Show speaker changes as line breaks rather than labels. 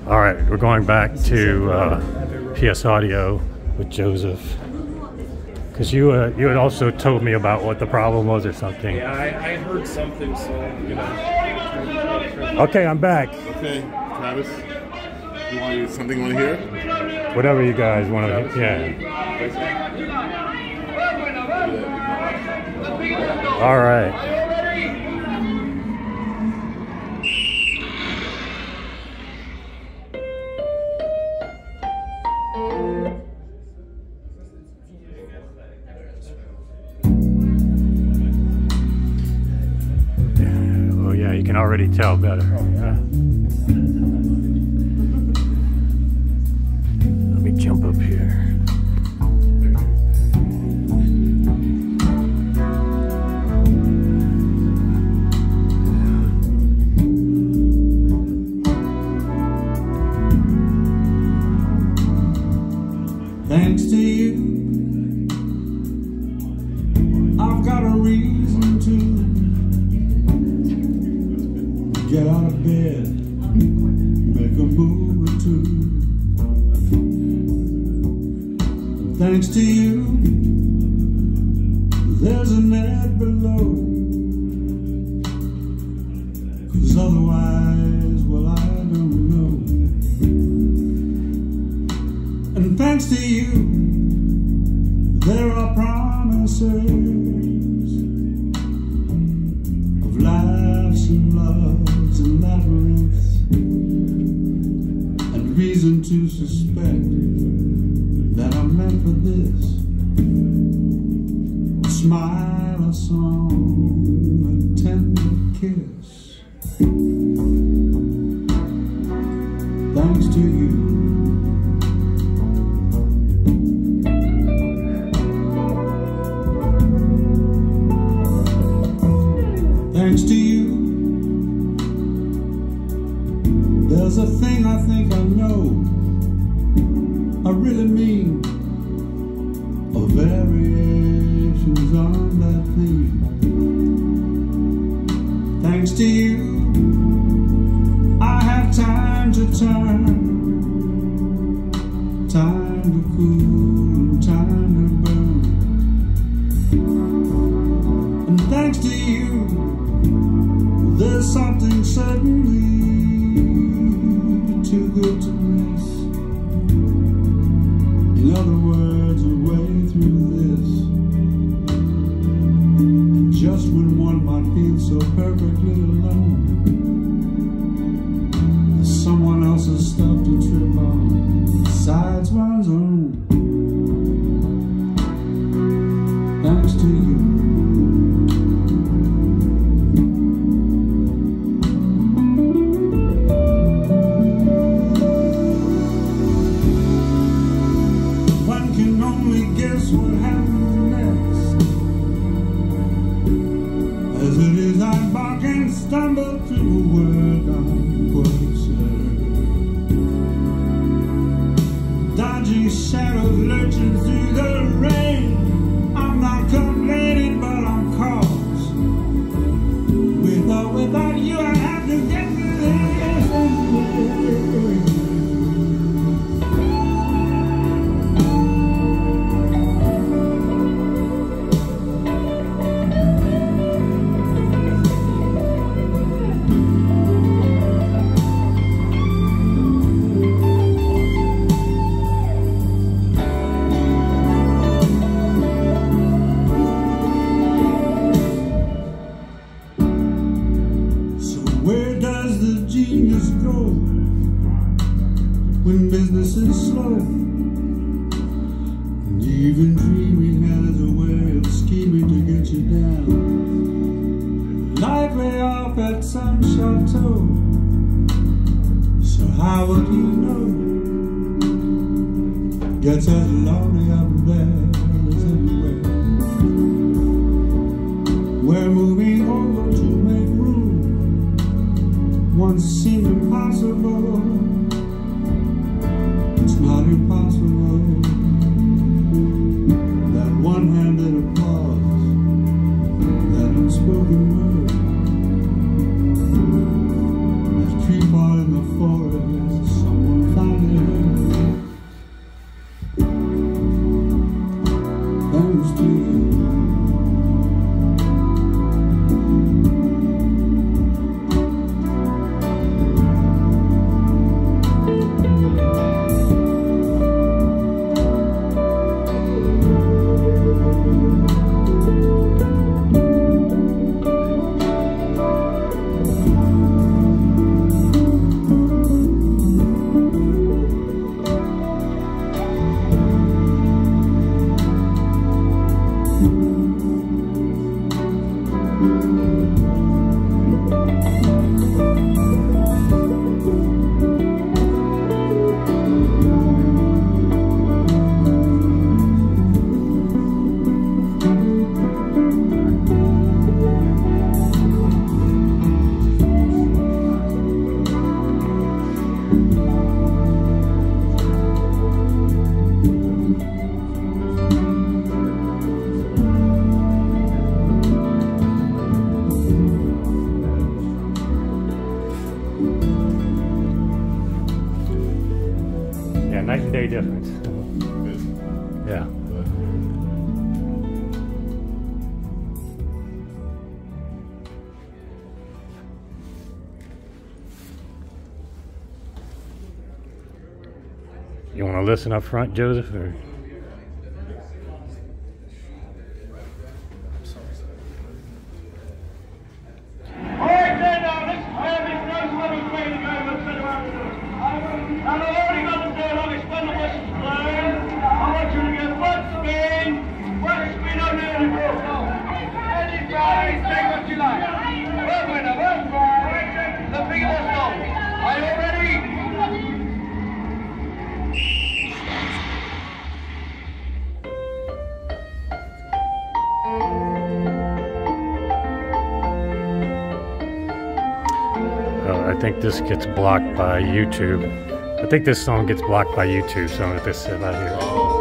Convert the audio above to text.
All right, we're going back to PS Audio with Joseph. Because you had also told me about what the problem was or something.
Yeah, I heard something, so, you know.
Okay, I'm back.
Okay, Travis, you want something on here?
Whatever you guys want to, yeah. All right. Oh yeah, you can already tell better. Yeah. Let me jump up here.
Thanks to you, I've got a reason to get out of bed, make a move or two. Thanks to you, there's a net below, 'cause otherwise, well, I don't know. And thanks to you, there are promises of lives and loves and labyrinths, and reason to suspect that I'm meant for this. A smile, a song, a tender kiss. Thanks to you. Thanks to you, there's a thing I think I know, I really mean, of variations on that theme. Thanks to you, I have time to turn, time to cool and time to burn. And thanks to you, there's something certainly too good to miss. In other words, a way through this. And just when one might feel so perfectly alone, there's someone else's stuff to trip on besides one's own. Thanks to you. Guess what happens next? As it is, I bark and stumble through a word unquestioned. Dodgy shadows lurching through the rain. I'm not complaining, but I'm caught. With or without you, I have to get through this. Where does the genius go when business is slow? And even dreaming has a way of scheming to get you down, likely off at some chateau. So how would you know? Gets as lonely up there as anywhere. We're moving over to make room. Once seemed impossible, it's not impossible. That one-handed applause, that unspoken word, that tree fall in the forest,
night and day difference. Yeah. You want to listen up front, Joseph? Or? I think this gets blocked by YouTube. I think this song gets blocked by YouTube, so I'm going to set out here.